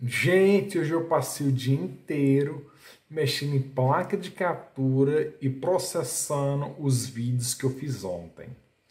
Gente, hoje eu passei o dia inteiro mexendo em placa de captura e processando os vídeos que eu fiz ontem,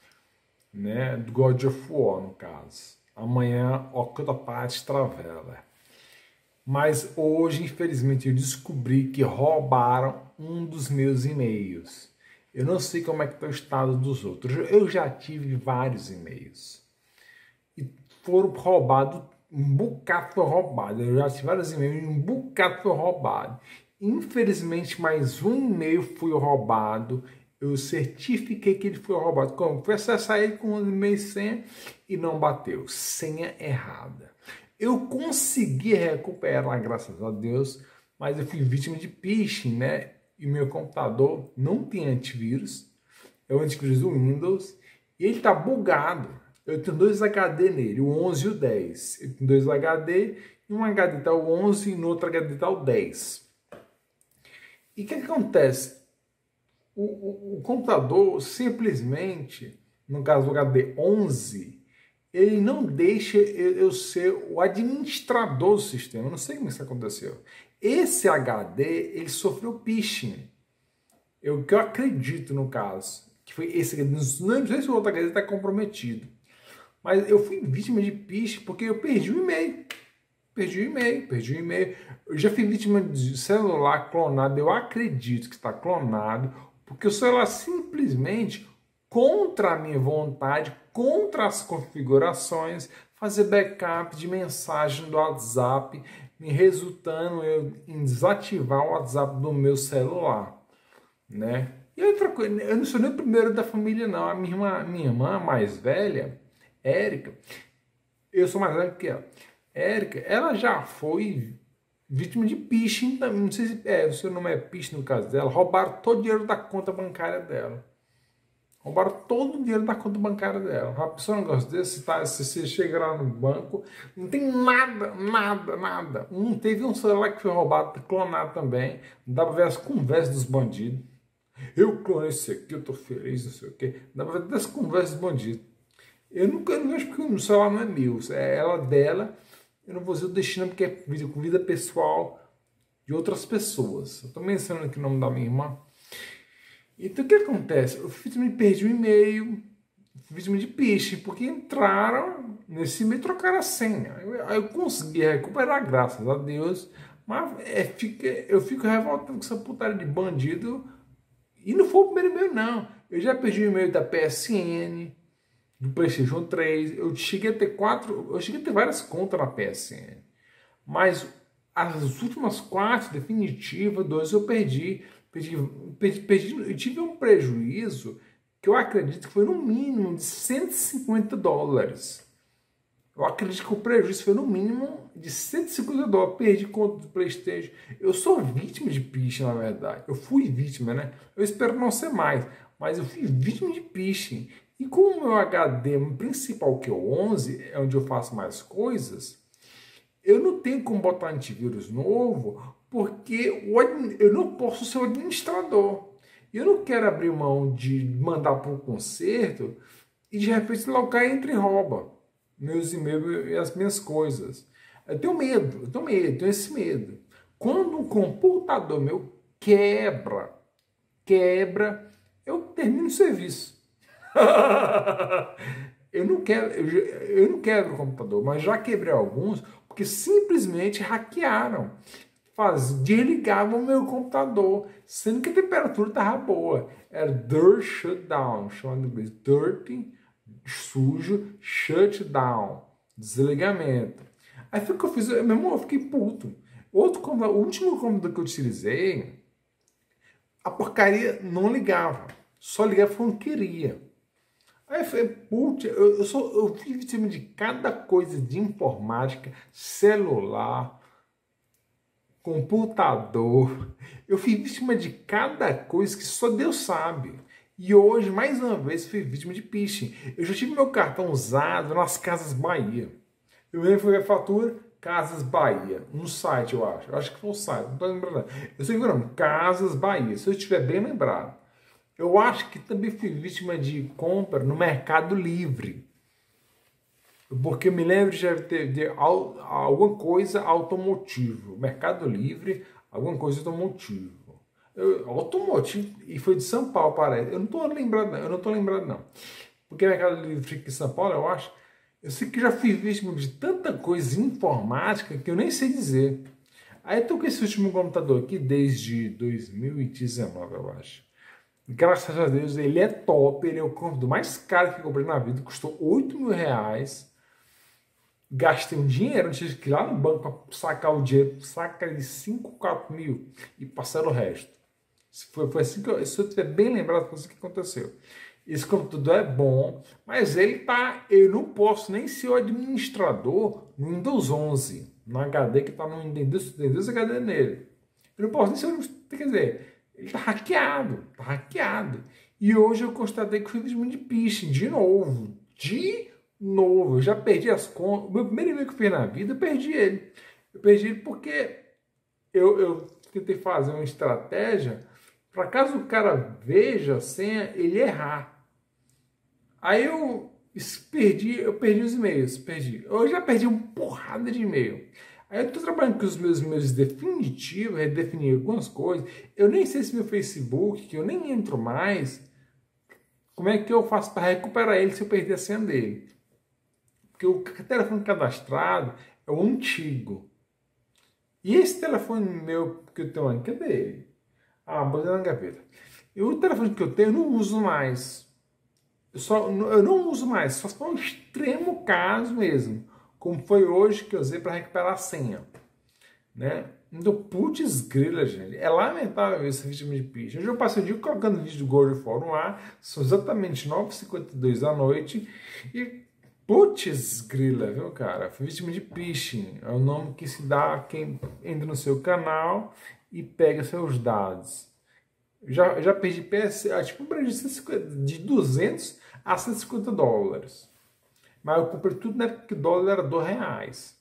né? Do God of War, no caso. Amanhã, Octopath Traveler. Mas hoje, infelizmente, eu descobri que roubaram um dos meus e-mails. Eu não sei como é que está o estado dos outros. Eu já tive vários e-mails. E foram roubados, um bocado foi roubado. Eu já tive vários e-mails e um bocado foi roubado. Infelizmente, mais um e-mail foi roubado. Eu certifiquei que ele foi roubado. Como? Foi acessar ele com um e-mail senha e não bateu. Senha errada. Eu consegui recuperar, graças a Deus, mas eu fui vítima de phishing, né? E meu computador não tem antivírus. É o antivírus do Windows. E ele tá bugado. Eu tenho dois HD nele, o 11 e o 10. Eu tenho dois HD, e um HD está o 11 e no outro HD está o 10. E o que acontece? O computador simplesmente, no caso do HD 11, ele não deixa eu ser o administrador do sistema. Eu não sei como isso aconteceu. Esse HD, ele sofreu phishing. O que eu acredito no caso, que foi esse HD. Não sei se o outro HD está comprometido. Mas eu fui vítima de phishing porque eu perdi o e-mail. Perdi o e-mail. Eu já fui vítima de celular clonado. Eu acredito que está clonado, porque o celular simplesmente, contra a minha vontade, contra as configurações, fazer backup de mensagem do WhatsApp, me resultando eu em desativar o WhatsApp do meu celular, né? E outra coisa, eu não sou nem o primeiro da família, não. A minha irmã mais velha, Érica, eu sou mais velho que ela. Érica, ela já foi vítima de phishing também. Não sei se o seu nome é phishing no caso dela. Roubaram todo o dinheiro da conta bancária dela. Roubaram todo o dinheiro da conta bancária dela. A pessoa não gosta desse, se você chegar lá no banco, não tem nada. Teve um celular que foi roubado, clonado também. Dá pra ver as conversas dos bandidos. Eu clonei isso aqui, eu tô feliz, não sei o quê. Dá pra ver as conversas dos bandidos. Eu não vejo porque o celular não é meu, é ela dela. Eu não vou dizer o destino porque é vida pessoal de outras pessoas. Eu estou mencionando aqui o nome da minha irmã. Então o que acontece? Eu perdi o e-mail, vítima de phishing, porque entraram nesse e-mail e trocaram a senha. Eu consegui recuperar, graças a Deus, mas eu fico revoltado com essa putaria de bandido. E não foi o primeiro e-mail, não. Eu já perdi o e-mail da PSN, do PlayStation 3, eu cheguei a ter várias contas na PSN, mas as últimas 4 definitivas, 2 eu perdi, eu tive um prejuízo que eu acredito que foi no mínimo de $150. Eu acredito que o prejuízo foi no mínimo de $150. Perdi conta do PlayStation. Eu sou vítima de phishing, na verdade. Eu fui vítima, né? Eu espero não ser mais, mas eu fui vítima de phishing. E com o meu HD principal, que é o 11, é onde eu faço mais coisas, eu não tenho como botar antivírus novo, porque eu não posso ser o administrador. Eu não quero abrir mão de mandar para o conserto e de repente lá o cara entra e rouba meus e-mails e as minhas coisas. Eu tenho esse medo. Quando um computador meu quebra, eu termino o serviço. eu não quebro o computador, mas já quebrei alguns porque simplesmente hackearam. Desligavam o meu computador, sendo que a temperatura estava boa. Era Dirt Shutdown, chamado em inglês. Dirty, sujo, shutdown, desligamento. Aí foi o que eu fiz, eu fiquei puto. O último computador que eu utilizei, a porcaria não ligava. Só ligava quando queria. Aí eu falei, putz, eu fui vítima de cada coisa de informática, celular, computador. Eu fui vítima de cada coisa que só Deus sabe. E hoje, mais uma vez, fui vítima de phishing. Eu já tive meu cartão usado nas Casas Bahia. Eu lembro que foi a fatura Casas Bahia, no site, eu acho. Eu acho que foi o site, não estou lembrando. Eu sei que não, Casas Bahia, se eu estiver bem lembrado. Eu acho que também fui vítima de compra no Mercado Livre. Porque eu me lembro de alguma coisa automotivo. Mercado Livre, alguma coisa automotivo. Automotivo, e foi de São Paulo, parece. Eu não tô lembrado, não. Eu não tô lembrado, não. Porque Mercado Livre fica em São Paulo, eu acho. Eu sei que já fui vítima de tanta coisa informática que eu nem sei dizer. Aí eu tô com esse último computador aqui desde 2019, eu acho. Graças a Deus, ele é top, ele é o computador mais caro que eu comprei na vida, custou R$ 8.000. Gastei um dinheiro, tive que ir lá no banco para sacar o dinheiro, saca de 5, 4 mil e passar o resto. Foi assim se eu estiver bem lembrado, foi assim que aconteceu. Esse computador é bom, mas ele tá, eu não posso nem ser o administrador no Windows 11, no HD que está no Windows HD nele. Eu não posso nem ser o administrador, quer dizer, ele está hackeado, tá hackeado. E hoje eu constatei que fui vítima de phishing, de novo, eu já perdi as contas. O meu primeiro e-mail que eu fiz na vida, eu perdi ele. Eu perdi ele porque eu tentei fazer uma estratégia para caso o cara veja a senha, ele errar. Aí eu perdi os e-mails, Eu já perdi uma porrada de e-mail. Aí eu estou trabalhando com os meus e-mails definitivos, redefinir algumas coisas. Eu nem sei se meu Facebook, que eu nem entro mais, como é que eu faço para recuperar ele se eu perder a senha dele? Porque o telefone cadastrado é o antigo. E esse telefone meu que eu tenho aqui, cadê ele? Ah, botei na gaveta. E o telefone que eu tenho eu não uso mais. Eu não uso mais, só se for um extremo caso mesmo. Como foi hoje que eu usei para recuperar a senha. Né? Então, putz grila, gente. É lamentável esse ritmo de phishing. Hoje eu passei o dia colocando vídeo do Gold Fórum lá. São exatamente 9h52 da noite. E putz grila, viu, cara? Foi vítima de phishing. É o nome que se dá a quem entra no seu canal e pega seus dados. Já perdi tipo um prejuízo de 200 a $150. Mas eu comprei tudo na época que o dólar era R$2.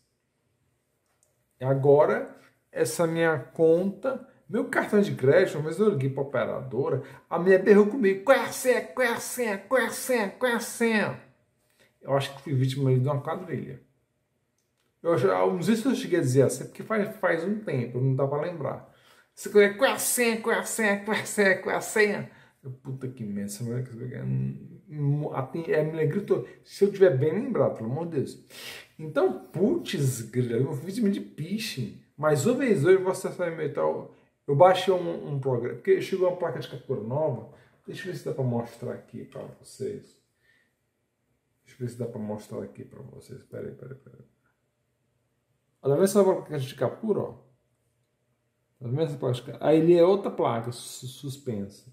Agora, essa minha conta, meu cartão de crédito, uma vez eu liguei para a operadora, a minha berrou comigo, qual é a senha, qual é a senha, qual é a senha, qual é a senha? Eu acho que fui vítima de uma quadrilha. Eu não sei se eu cheguei a dizer assim, porque faz um tempo, não dá para lembrar. Qual é a senha, qual é a senha, qual é a senha, qual é a senha? Puta que merda, essa mulher me gritou, se eu tiver bem lembrado, pelo amor de Deus. Então, putz, eu fui vítima de phishing. Mas uma vez hoje você acessar e tal, eu baixei um programa, porque chegou uma placa de captura nova. Deixa eu ver se dá para mostrar aqui para vocês. Deixa eu ver se dá para mostrar aqui para vocês. Peraí. Olha, vê essa placa de captura, ó. Aí ele é outra placa suspensa.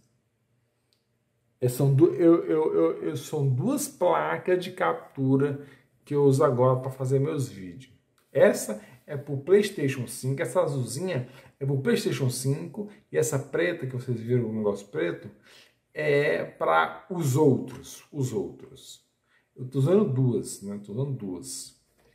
São duas placas de captura que eu uso agora para fazer meus vídeos. Essa é para o PlayStation 5, essa azulzinha é para o PlayStation 5 e essa preta que vocês viram, o negócio preto, é para os outros. Eu estou usando duas, né? Estou usando duas.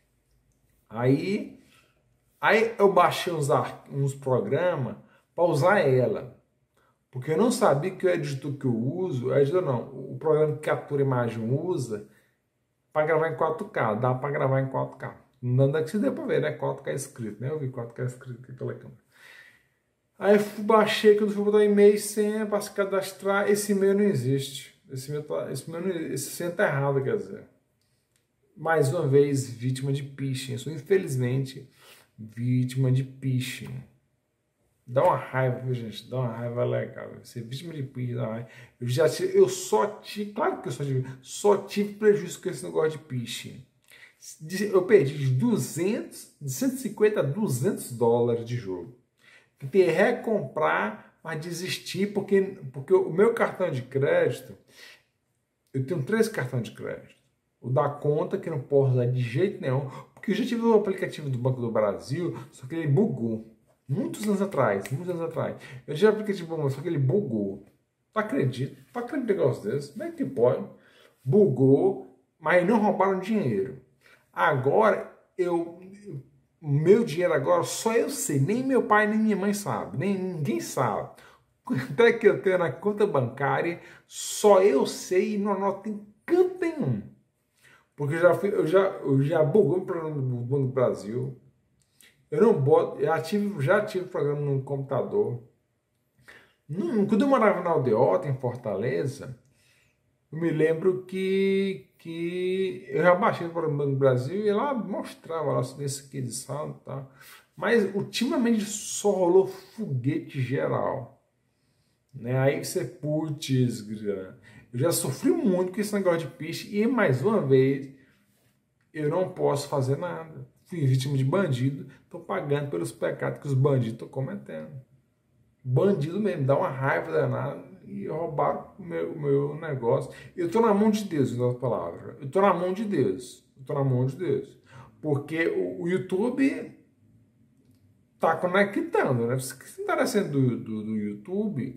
Aí eu baixei uns programas para usar ela. Porque eu não sabia que o editor que eu uso, o programa que captura imagem usa para gravar em 4K, dá para gravar em 4K. Não dá que se dê para ver, né? 4K escrito, né? Eu vi 4K escrito aqui pela câmera. Aí eu baixei, quando eu fui botar e-mail, senha para se cadastrar, esse e-mail não existe. Esse senha tá errado, quer dizer. Mais uma vez, vítima de phishing. Eu sou, infelizmente, vítima de phishing. Dá uma raiva, viu, gente? Dá uma raiva legal. Ser vítima de phishing, dá uma raiva. Claro que eu só tive prejuízo com esse negócio de phishing. Eu perdi de 150 a $200 de jogo. Tentei recomprar, mas desisti porque o meu cartão de crédito, eu tenho 3 cartões de crédito. O da conta, que não posso usar de jeito nenhum, porque eu já tive o aplicativo do Banco do Brasil, só que ele bugou. Muitos anos atrás. Eu já aplicativo bom, só que ele bugou. Tu acredita em negócio desse? Como é que pode? Bugou, mas não roubaram dinheiro. Agora, o meu dinheiro agora só eu sei. Nem meu pai, nem minha mãe sabe. Nem ninguém sabe. Quanto é que eu tenho na conta bancária, só eu sei e não anoto em canto nenhum. Porque eu já buguei um programa do Banco do Brasil. Eu não boto, já tive programa no computador. Quando eu morava na Aldeota, em Fortaleza, eu me lembro que eu já baixei o programa do Banco do Brasil e lá mostrava lá desse aqui de saldo e tal. Mas ultimamente só rolou foguete geral. Né? Aí você, putz, grana. Eu já sofri muito com esse negócio de piche e mais uma vez eu não posso fazer nada. Fui vítima de bandido, estou pagando pelos pecados que os bandidos estão cometendo. Bandido mesmo, dá uma raiva danada e roubaram o meu negócio. Eu estou na mão de Deus, em outras palavras. Eu estou na mão de Deus. Eu estou na mão de Deus. Porque o YouTube está conectando, né? Se você está descendo do YouTube,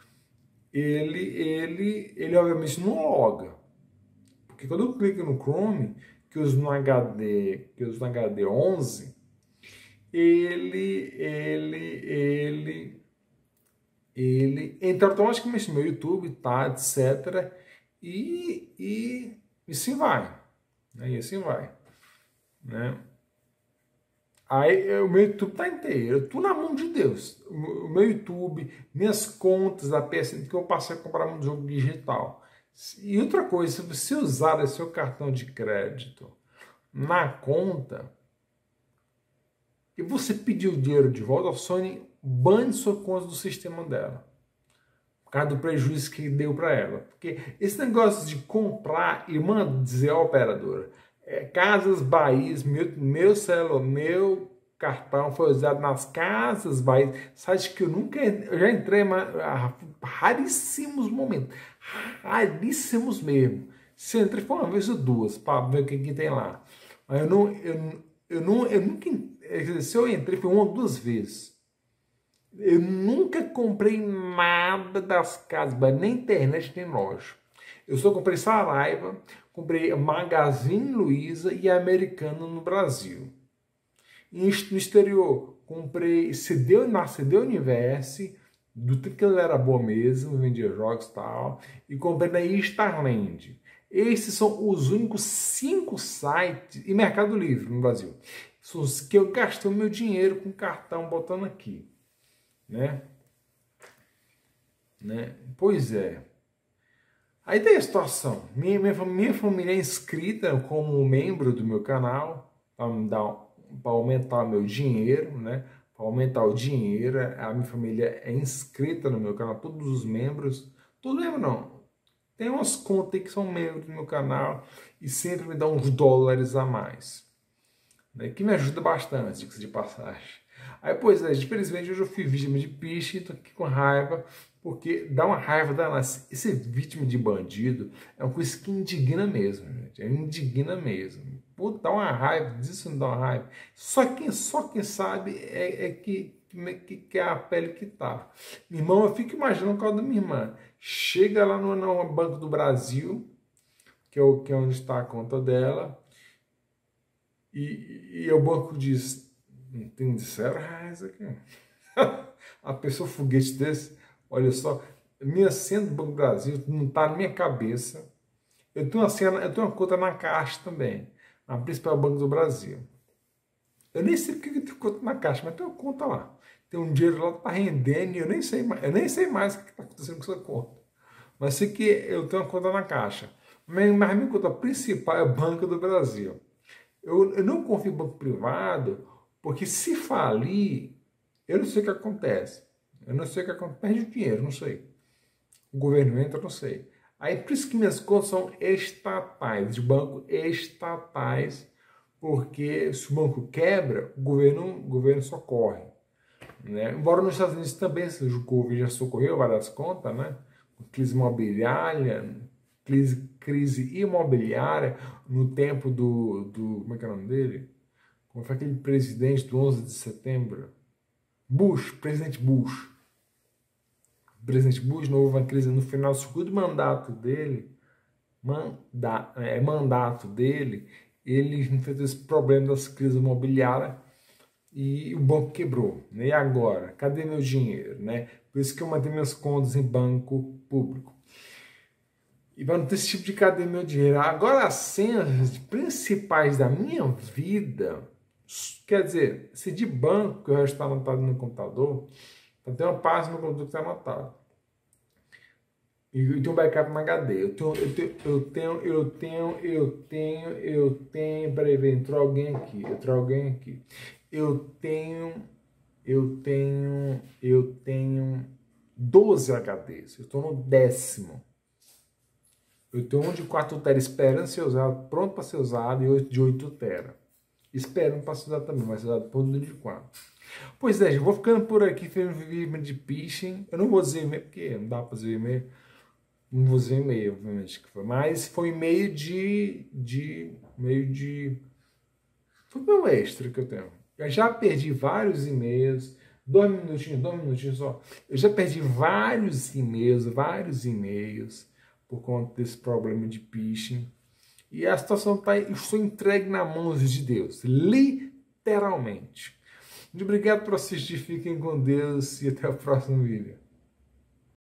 ele obviamente não loga. Porque quando eu clico no Chrome, que eu uso no HD 11, ele entra automaticamente no meu YouTube, tá, etc. E assim vai. Né? E assim vai. Né? Aí o meu YouTube tá inteiro. Eu tô na mão de Deus. O meu YouTube, minhas contas da PSN, que eu passei a comprar um jogo digital. E outra coisa, se você usar o seu cartão de crédito na conta e você pedir o dinheiro de volta, a Sony bane sua conta do sistema dela. Por causa do prejuízo que deu para ela. Porque esse negócio de comprar e dizer à operadora, Casas Bahia, meu cartão foi usado nas Casas Bahia, site que eu já entrei, mas raríssimos momentos, raríssimos mesmo. Se eu entrei foi uma vez ou duas, para ver o que tem lá. Mas eu nunca, se eu entrei foi uma ou duas vezes. Eu nunca comprei nada das Casas Bahia, nem internet, nem loja. Eu só comprei Saraiva, comprei Magazine Luiza e Americana no Brasil. No exterior, comprei na CD Universe, do tempo que ela era boa mesmo, vendia jogos e tal, e comprei na Starland. Esses são os únicos 5 sites, e Mercado Livre no Brasil, são os que eu gastei o meu dinheiro com cartão botando aqui. Né? Pois é. Aí tem a situação. Minha família é inscrita como membro do meu canal para aumentar o meu dinheiro, né? Para aumentar o dinheiro, a minha família é inscrita no meu canal, todos os membros, todos membros não. Tem umas contas aí que são membros do meu canal e sempre me dão uns dólares a mais, né? Que me ajuda bastante, diga-se de passagem. Aí, pois é, infelizmente hoje eu fui vítima de piche e tô aqui com raiva, porque dá uma raiva danada. Ser vítima de bandido é uma coisa que indigna mesmo, gente. É indigna mesmo. Pô, dá uma raiva, disso não dá uma raiva. Só quem sabe que é a pele que tá. Minha irmã, eu fico imaginando o caso da minha irmã. Chega lá no Banco do Brasil, que é onde está a conta dela, e o banco diz: não tem R$0 aqui. A pessoa foguete desse, olha só, minha senha do Banco do Brasil não está na minha cabeça. Eu tenho uma conta na Caixa também, a principal Banco do Brasil. Eu nem sei porque eu tenho conta na Caixa, mas tem uma conta lá. Tem um dinheiro lá que está rendendo e eu nem sei mais o que está acontecendo com essa conta. Mas sei que eu tenho uma conta na Caixa. Mas minha conta principal é o Banco do Brasil. Eu não confio em banco privado, porque se falir, eu não sei o que acontece. Eu não sei o que acontece. Perde o dinheiro, não sei. O governo entra, não sei. Aí por isso que minhas contas são estatais, de banco estatais, porque se o banco quebra, o governo socorre. Né? Embora nos Estados Unidos também o governo já socorreu várias contas, né? Crise imobiliária, crise imobiliária no tempo do como é que é o nome dele? Como foi aquele presidente do 11 de setembro? Presidente Bush. O presidente Bush não houve uma crise no final do segundo mandato dele, ele enfrentou esse problema das crises imobiliárias e o banco quebrou. Né? E agora? Cadê meu dinheiro? Né? Por isso que eu mantenho minhas contas em banco público. E para não ter esse tipo de cadê meu dinheiro? Agora, as senhas principais da minha vida, quer dizer, se de banco, que o resto está anotado no computador, então tem uma página no computador que está anotado. E tem um backup no HD. Peraí, entrou alguém aqui. Eu tenho 12 HDs. Eu estou no 10º. Eu tenho um de 4 TB esperando ser usado, pronto para ser usado, e outro de 8 TB. Esperando para ser usado também, mas ser usado por um de 4. Pois é, gente, vou ficando por aqui, fazendo vídeo de phishing. Eu não vou dizer e-mail, porque não dá para fazer e-mail. Não vou dizer e-mail, obviamente, que foi. Mas foi e-mail foi meu extra que eu tenho. Eu já perdi vários e-mails. 2 minutinhos só. Eu já perdi vários e-mails por conta desse problema de phishing. E a situação está, eu estou entregue nas mãos de Deus, literalmente. Muito obrigado por assistir, fiquem com Deus e até o próximo vídeo.